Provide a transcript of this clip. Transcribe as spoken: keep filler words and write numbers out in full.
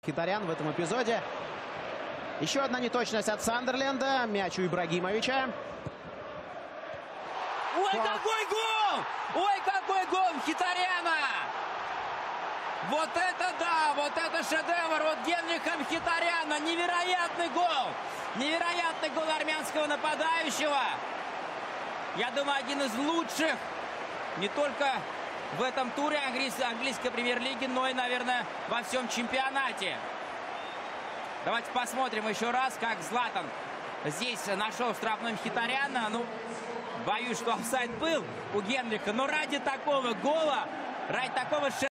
Хитарян в этом эпизоде. Еще одна неточность от Сандерленда. Мяч у Ибрагимовича. Ой, Класс. Какой гол! Ой, какой гол Хитаряна! Вот это да! Вот это шедевр! Вот Генриха Мхитаряна! Невероятный гол! Невероятный гол армянского нападающего! Я думаю, один из лучших не только в этом туре английской премьер-лиги, но и, наверное, во всем чемпионате. Давайте посмотрим еще раз, как Златан здесь нашел штрафной Мхитаряна. Ну, боюсь, что офсайд был у Генриха, но ради такого гола, ради такого